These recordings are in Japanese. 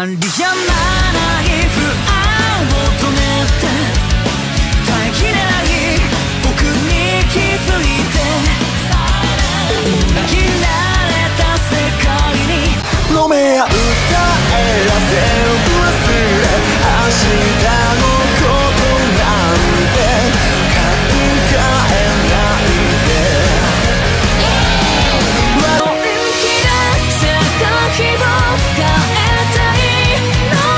理じゃない不安を止めて耐えきれない僕に気づいて裏切られた世界に飲めや歌えら全部忘れ明日のことなんて考えないで本気で世界を変えたいの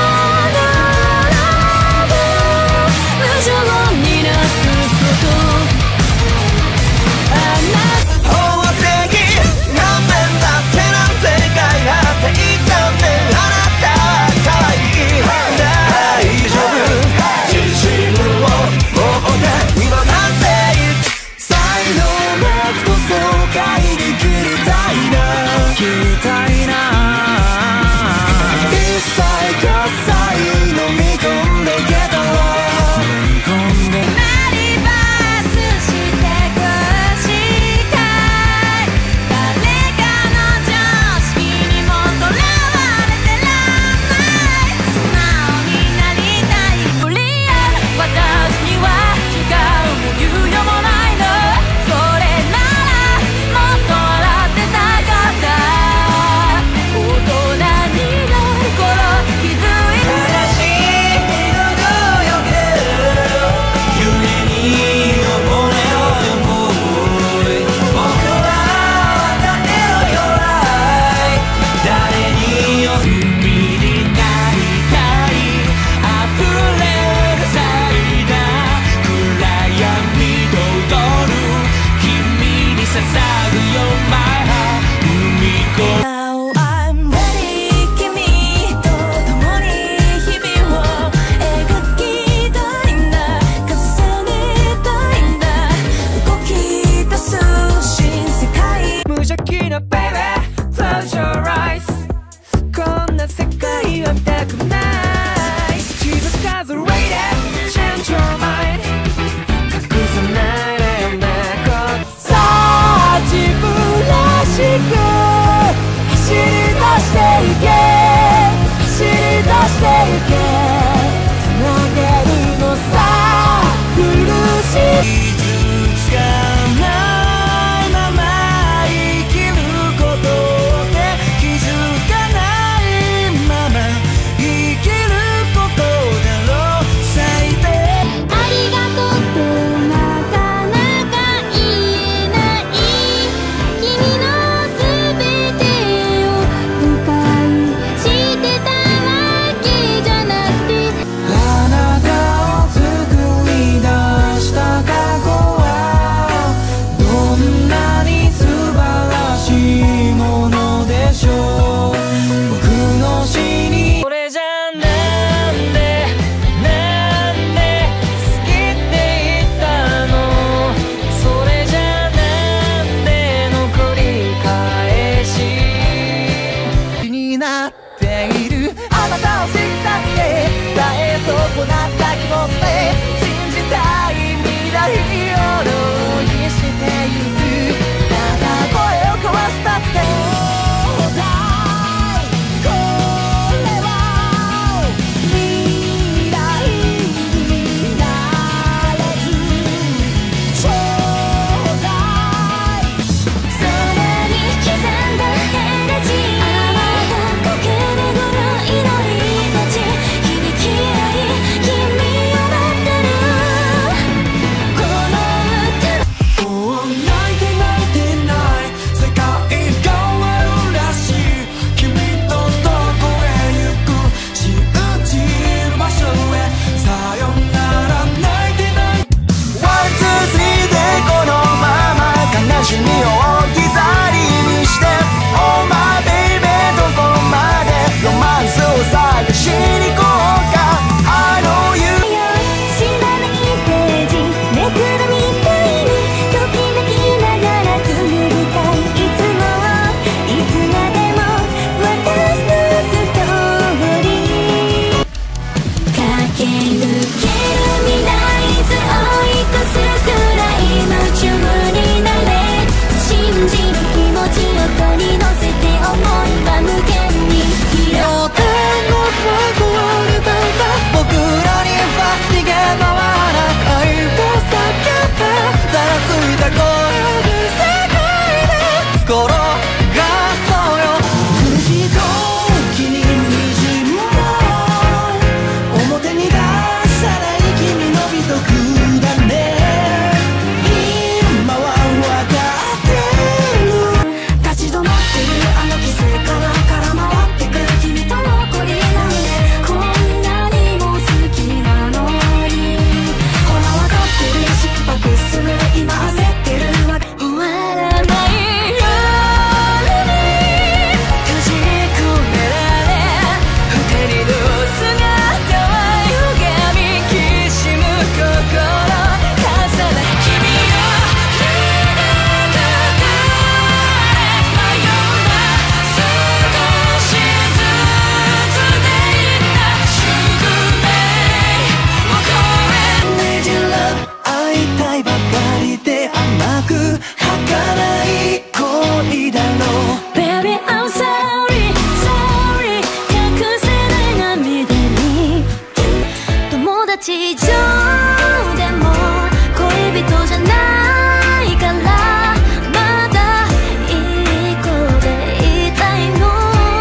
でも恋人じゃないからまだいい子でいたいの。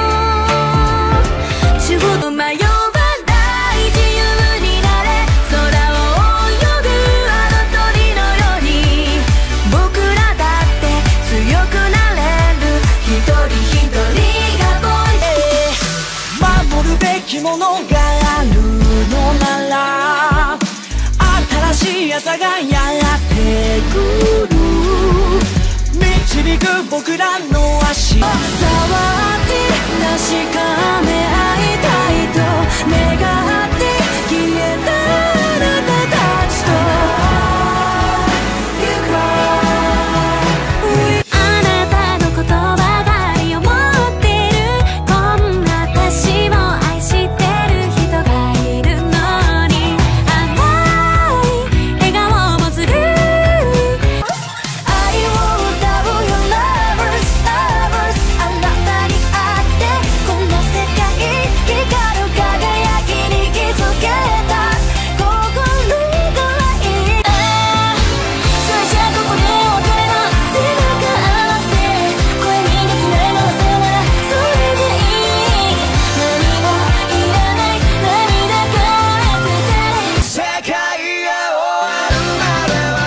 自分を迷わない自由になれ空を泳ぐあの鳥のように僕らだって強くなれる一人一人がボイス守るべきものがあるのなら新しい朝がやってくる導く僕らの足触って確かめ合いたいと願って消えたあなたたちとあなたの言葉がりを持ってるこんな私も愛してる人がいるのに甘い笑顔もする愛を歌うよ Lovers Lovers あなたに会ってこの世界光る輝きに気づけた心がいいそれじゃここで別れの背中合わせ声にできないのさよならそれでいい何もいらない涙こえてたり世界が終わるまでは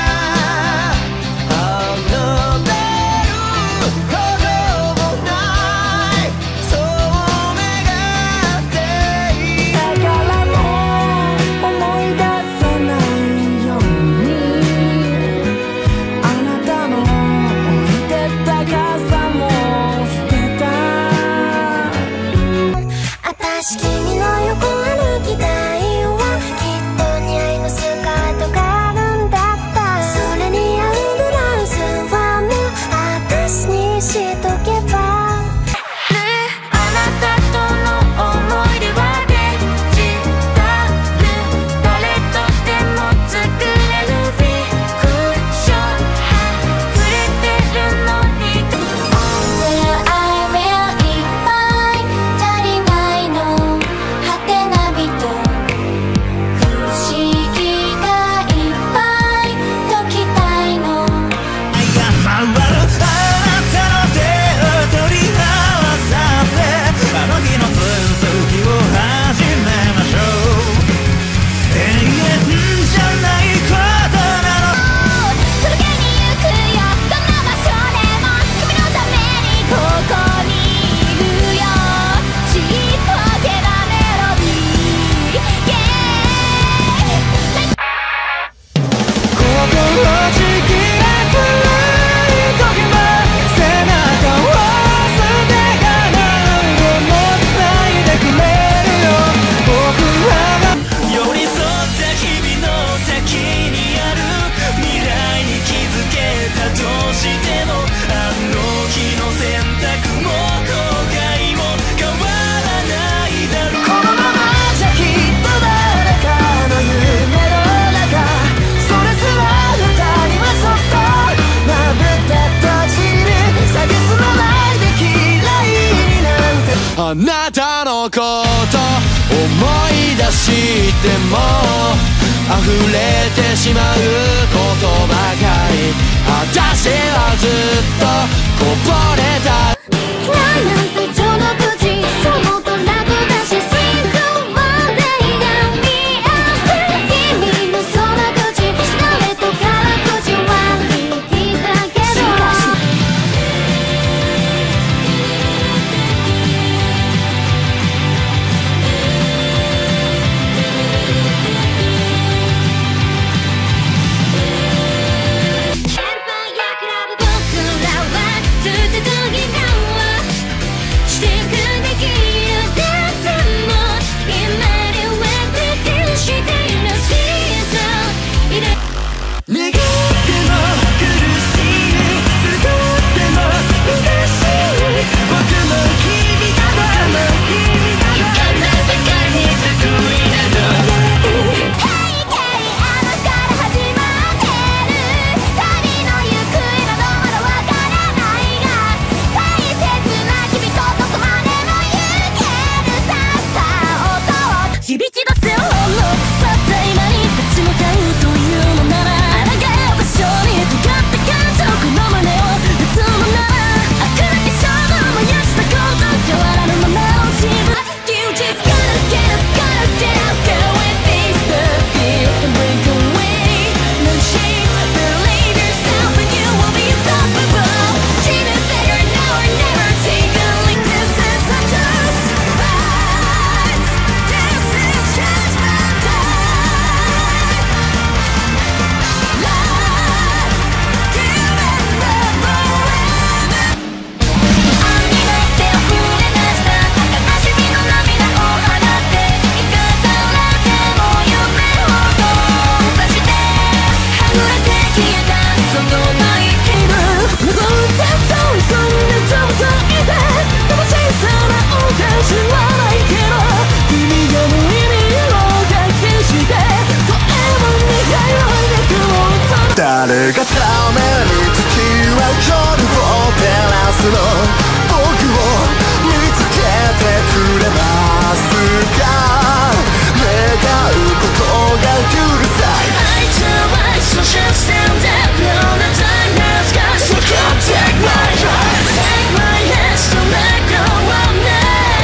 離れることもないそう願っていたからも思い出さないようにあなたの置いてた傘も捨てた私君の横歩きたいわきっと似合いのスカートがあるんだったそれに合うブラウスはもう私にしとけばねえあなたとの思い出はデジタル誰とでも作れるフィクション溢れてるのに Where I will いっぱい足りないのはてなびと不思議がいっぱい解きたいの愛が回るあなたの手を取り合わさってあの日の続きを始めましょう永遠じゃないことなの届けに行くよどんな場所でも君のためにここにいるよちっぽけなメロディー Yeah 心ちぎれ辛い時も背中を捨てがないをもつないでくれるよ僕らが寄り添った日々の先にある未来に気づけたとしてもあの日の選択も後悔も変わらないだろうこのままじゃきっと誰かの夢の中それすら二人はそっとまぶた閉じる探すのないで嫌いになんてあなたのこと思い出しても溢れてしまうことばかり私はずっとこぼれた嫌いなんて序の口そのと楽だしシンクワンデイが見合って君のその口誰とから口は聞いたけど誰がために月は夜を照らすの、僕を見つけてくれますか、願うことが許さい。 Eye to eye, so just stand there. No, the time has gone, so come take my heart, take my hands to let go of me.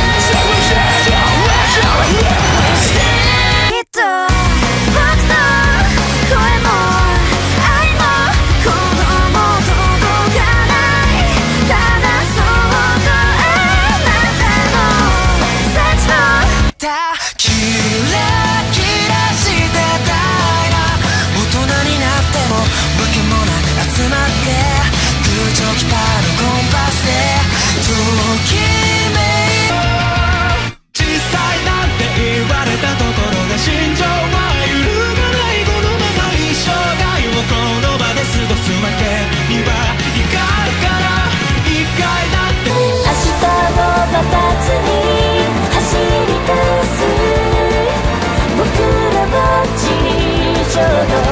きっと僕の声も愛もこのも届かない、ただそっとあなたの切のキラキラしてたいな、大人になってもわけもなく集まって空調キパーのコンパスでときめい、小さいなんて言われたところで心情は揺るがない、このまま一生涯をこの場で過ごすわけにはいかないから一回だって明日を待たずに走り出す、僕らぼっちにちょうど